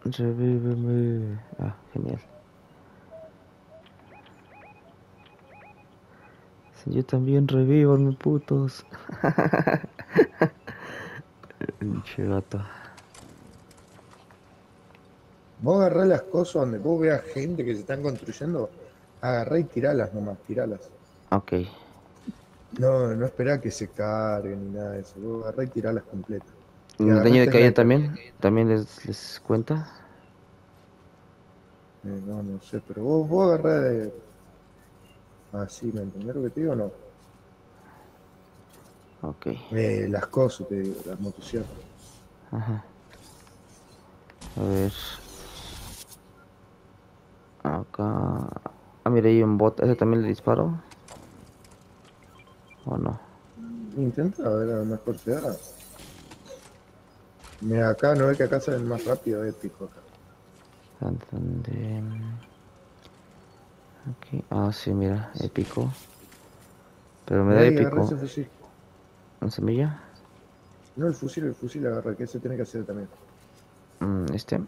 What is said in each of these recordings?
Revíveme. Ah, genial. Sí, yo también revívanme, putos. Pinche gato. Vos agarrá las cosas donde vos veas gente que se están construyendo, agarrá y tiralas nomás, tiralas. Ok. No, no esperá que se carguen ni nada de eso. Vos agarrá y tiralas completas. Y ¿El agarrá daño de este caída sniper. también? ¿También les cuenta? No, no sé, pero vos agarrá de... Así, ¿me entendés lo que te digo o no? Ok. Las cosas, te digo, las motosierras. Ajá. A ver. Acá. Ah, mira, hay un bot. ¿Ese también le disparo? ¿O no? Intenta ver a lo mejor te da. Mira, acá no es que acá salen más rápido, épico acá. ¿Dónde? Aquí. Ah, sí, mira. Épico. Pero me da Mira y agarrá ese épico. fusil. ¿En semilla? No el fusil agarra, que ese tiene que hacer también. Este.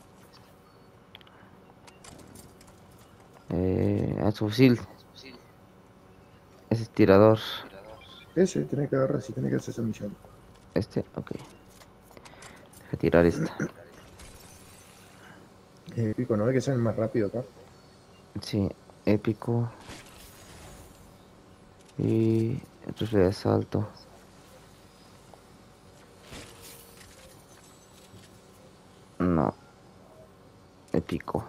Su fusil. Ese es tirador. Ese tiene que agarrar, si tiene que hacer esa misión. Este, ok. Deja tirar esta. Épico, ¿no es que salen más rápido acá? Sí, épico. Y rifle de asalto. No, épico.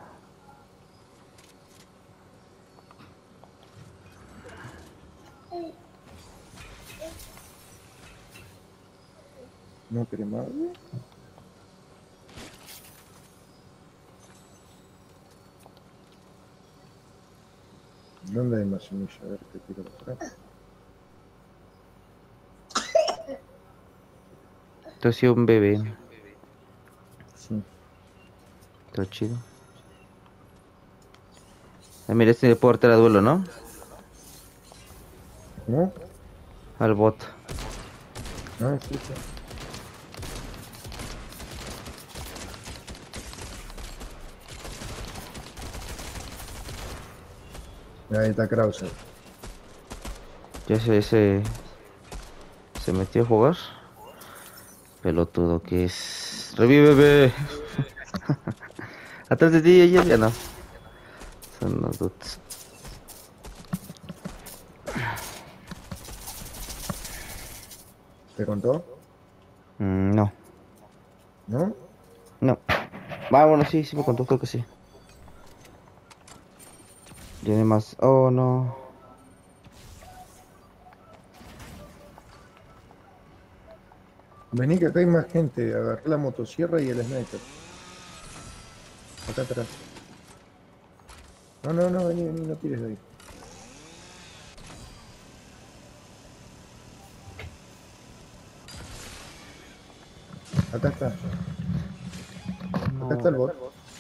No querés más. ¿Dónde hay más semilla? A ver qué tiro por acá. Esto ha sido un bebé. Sí. Todo chido. Ah, mira, este le puedo hartar a duelo, ¿no? ¿No? Al bot. Ah, sí, sí. Ahí está Krauser. Ya se metió a jugar. Pelotudo que es. ¡Revíveme! Atrás de ti, ayer ya no. Son los dudes. ¿Te contó? No, ¿No? no. Bueno, sí, sí me contó, creo que sí. Tiene más. Oh, no. Vení que acá hay más gente. Agarré la motosierra y el sniper. Acá atrás. No, no, no, vení, vení, no tires de ahí. Acá está. Acá está No. el bot.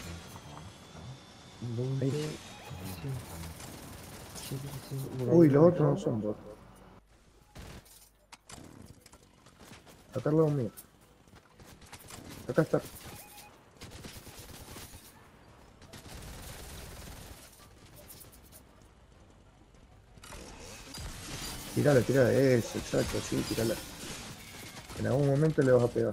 Ahí. 20. Sí, sí, sí, sí, por ahí Uy, lo los otros no mató. son bot. Acá al lado mío. Acá está. Tirala, tirala. Eso, exacto, sí, tirala. En algún momento le vas a pegar.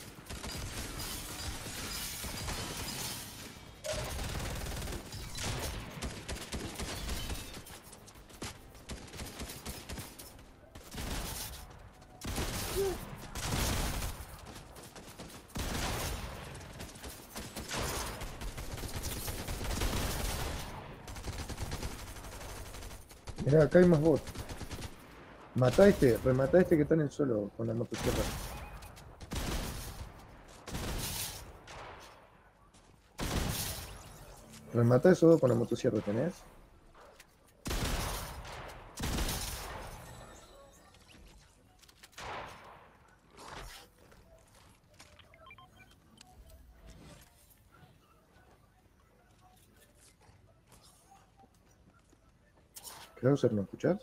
Mirá, acá hay más bot. Matá a este, rematá a este que está en el suelo con la motosierra. Rematá a esos dos con la motosierra, ¿tenés? Krauser, ¿no escuchás?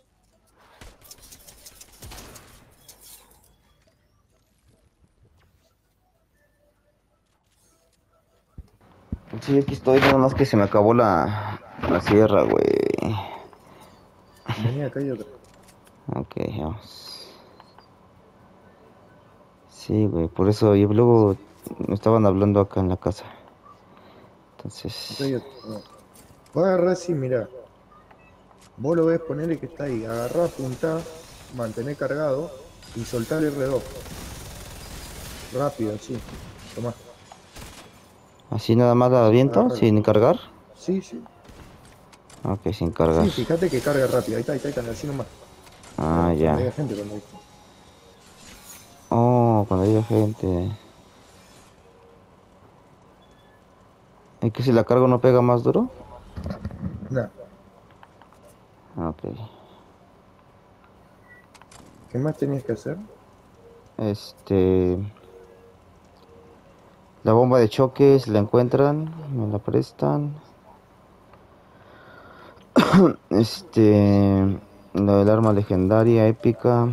Sí, aquí estoy, nada más que se me acabó la sierra, güey. Vení, acá hay otra. Ok, vamos. Sí, güey, por eso, y luego me estaban hablando acá en la casa. Acá Entonces, hay otra. No. Vos agarrás así, mirá. Vos lo ves, ponele que está ahí. Agarrá, apuntá, mantener cargado y soltar el R2. Rápido, así. Tomá. así nada más la aviento, Agárralo. sin cargar. Sí, sí. Ok, sin cargar. Sí, fíjate que carga rápido. Ahí está, así nomás. Ah, Cuando haya ya. gente, cuando haya... Oh, cuando haya gente. ¿Es que si la cargo no pega más duro? Nah. Ok. ¿Qué más tenías que hacer? Este... La bomba de choque, si la encuentran, me la prestan. Lo del arma legendaria, épica.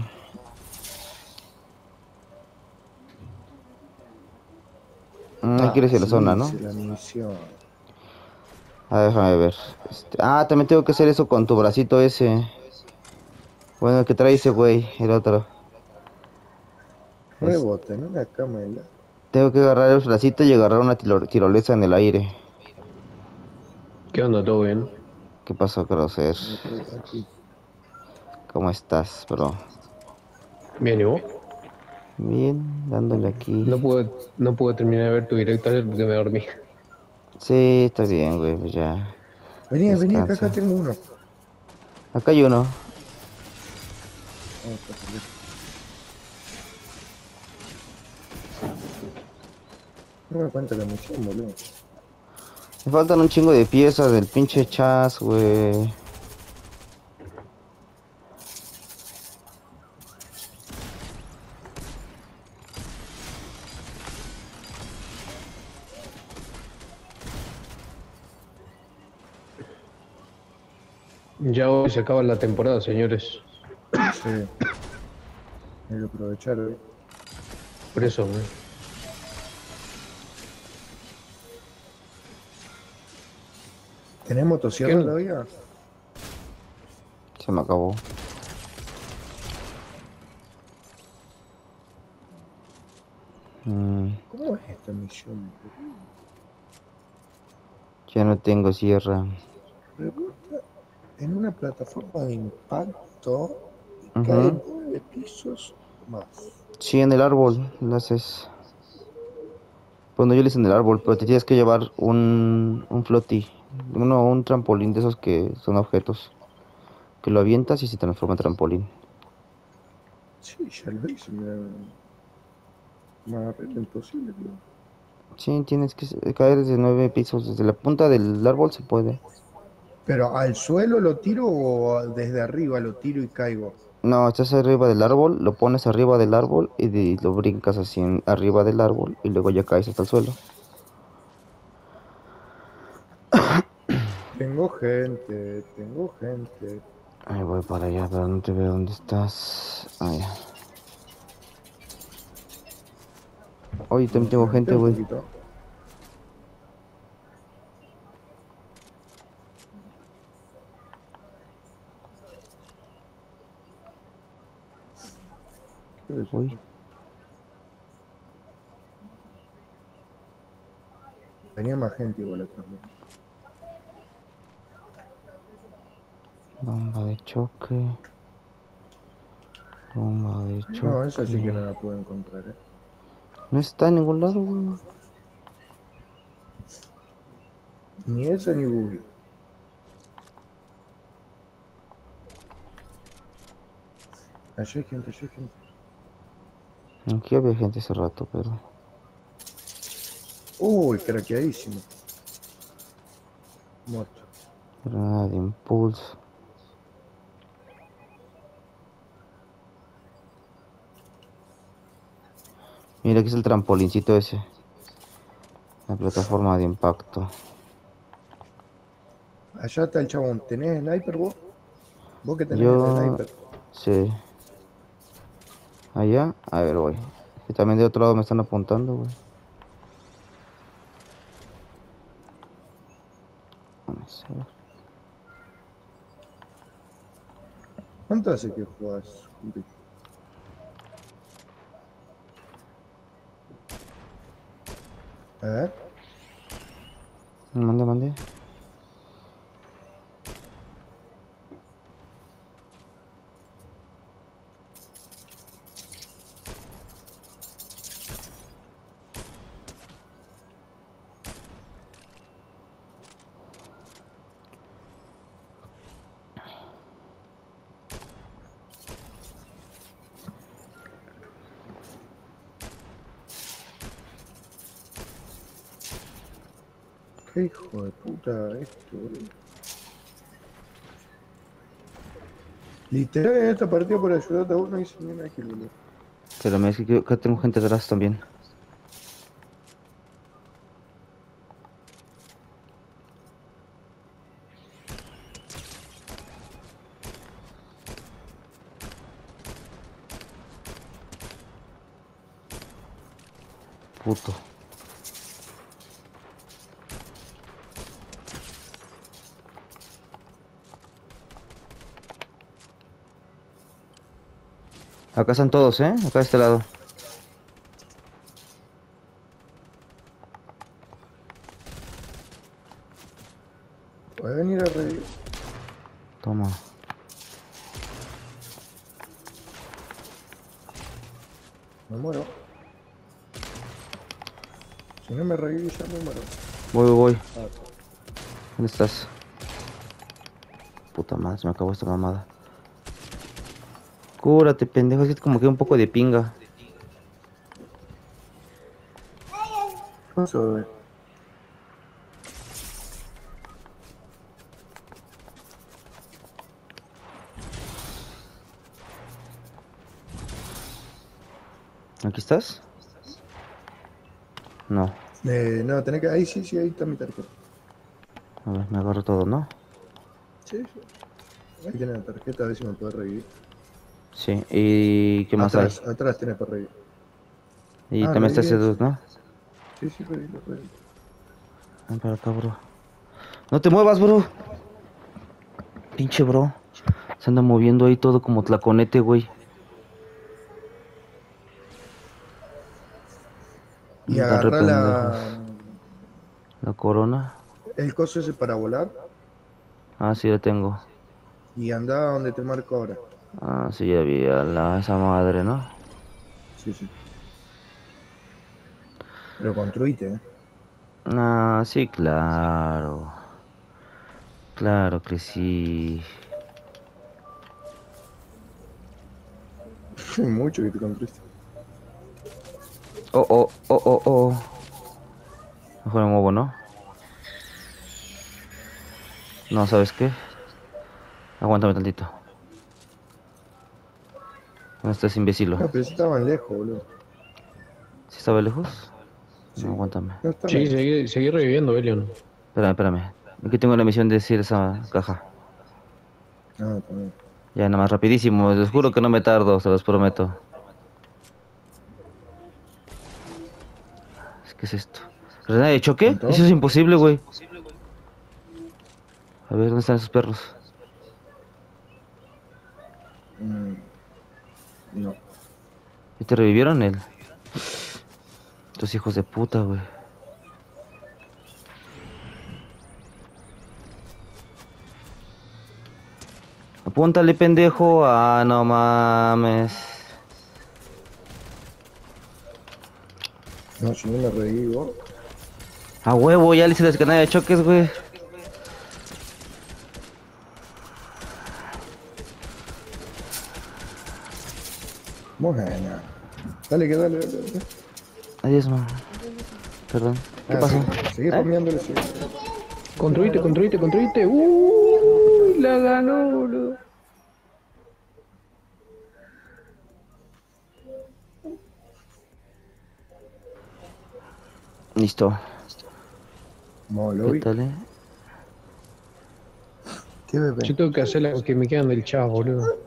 Ahí Ah, quieres ir a la sí, zona, ¿no? hice la misión. Déjame ver. También tengo que hacer eso con tu bracito ese. Bueno, el que trae ese güey, el otro. Es- Rebota en una cama helada. Tengo que agarrar el bracito y agarrar una tirolesa en el aire. ¿Qué onda? ¿Todo bien? ¿Qué pasó, Crosser? Todo tranquilo. ¿Cómo estás, bro? Bien, ¿y vos? Bien, dándole aquí. No pude terminar de ver tu directo ayer porque me dormí. Sí, está bien, güey, pues ya. Vení, vení, acá Descansa. tengo uno. Acá hay uno. Vamos a salir. No me cuenta la misión, boludo. Me faltan un chingo de piezas del pinche chas, güey. Ya hoy se acaba la temporada, señores. Sí, hay que aprovechar hoy. Por eso, ¿no? ¿Tenés ¿Qué motosierra onda? todavía? Se me acabó. Mm, ¿Cómo es esta misión, boludo? ya no tengo sierra. Rebota en una plataforma de impacto y cae Ujú. 9 pisos más. Sí, en el árbol lo haces. Bueno, yo lo hice en el árbol, pero te tienes que llevar un floti. Un trampolín de esos que son objetos. Que lo avientas y se transforma en trampolín. Sí, ya lo hice, me agarré lo imposible, tío. Sí, tienes que caer desde 9 pisos. Desde la punta del árbol se puede. Pero ¿al suelo lo tiro o desde arriba lo tiro y caigo? No, estás arriba del árbol, lo pones arriba del árbol lo brincas así arriba del árbol y luego ya caes hasta el suelo. Tengo gente, tengo gente. Ahí voy para allá, pero no te veo dónde estás. Ah, ya. Oye, también tengo Adelanté gente, un güey. poquito. ¿Qué es Uy, eso? Tenía más gente igual atrás mío. bomba de choque. Bomba de No, esa sí que choque. no la puedo encontrar, ¿eh? No está en ningún lado, güey. Ni esa ni Google. Allí hay gente, allí hay gente. Aquí había gente hace rato, pero... Uy, craqueadísimo. Muerto. Granada de impulso. Mira, aquí es el trampolincito ese. La plataforma de impacto. Allá está el chabón. ¿Tenés sniper vos? Vos que tenés el Yo... sniper. Sí. Allá. A ver, voy. Que también de otro lado me están apuntando, güey. Sí. ¿Cuánto hace que jugás, Juli? A ver. Mande, mande. Qué hijo de puta esto, boludo. Literal en esta partida por ayudarte a vos no hice ni una kill, boludo. Pero me dice que acá tengo gente atrás también. Puto. Acá están todos, ¿eh? Acá de este lado. Puedes venir a revivir. Toma. Me muero. Si no me revivís ya me muero. Voy. Ah, ¿Dónde estás? Puta madre, se me acabó esta mamada. Cúrate, pendejo, es que como que un poco de pinga. ¿qué pasó, bebé? ¿Aquí estás? No. No, tenés que. Ahí sí, ahí está mi tarjeta. A ver, me agarro todo, ¿no? Sí. Ahí tenés la tarjeta, a ver si me puedes revivir. Sí. ¿Y qué más hay? Atrás tenés para revivir. Y Ah, también está ese reviví dude, ese. ¿no? Sí, reviví. Ven para acá, bro. ¡No te muevas, bro! Pinche bro. Se anda moviendo ahí todo como tlaconete, güey. Y Están re agarrá pendejos. La corona. el coso ese para volar Ah, sí, la tengo. y andá donde te marco ahora. Ah, sí, ya vi a esa madre, ¿no? Sí. Pero construite, Ah, sí, claro. Claro que sí. Mucho que te construiste. Oh. Mejor me muevo, ¿no? No, ¿sabes qué? Aguántame tantito. ¿Dónde estás, imbécilo? No, pero si estaban lejos, boludo. ¿Sí estaba lejos? No, Sí. aguántame. No están Sí, lejos. seguí reviviendo, Belion. Espérame. Aquí tengo la misión de decir esa caja. Ah, también. Ya, nada más rapidísimo. Les juro que no me tardo, se los prometo. ¿Qué es esto? ¿Granada de choque? ¿Cuánto? Eso es imposible, güey. A ver, ¿dónde están esos perros? Mm, no. ¿Y te revivieron él? Estos hijos de puta, güey. Apúntale, pendejo. Ah, no mames. No, si no me revivo. A huevo, ya le hice la granada de choques, güey. Bueno. Dale, que dale. Adiós, man. Perdón. ¿Qué pasó? Seguí ¿Eh? farmeándole, sí. Construite. Uy, la ganó, boludo. Listo. Modo ¿Qué lobby. tal, ¿Qué bebé? Yo tengo que hacer las que me quedan del chat, boludo.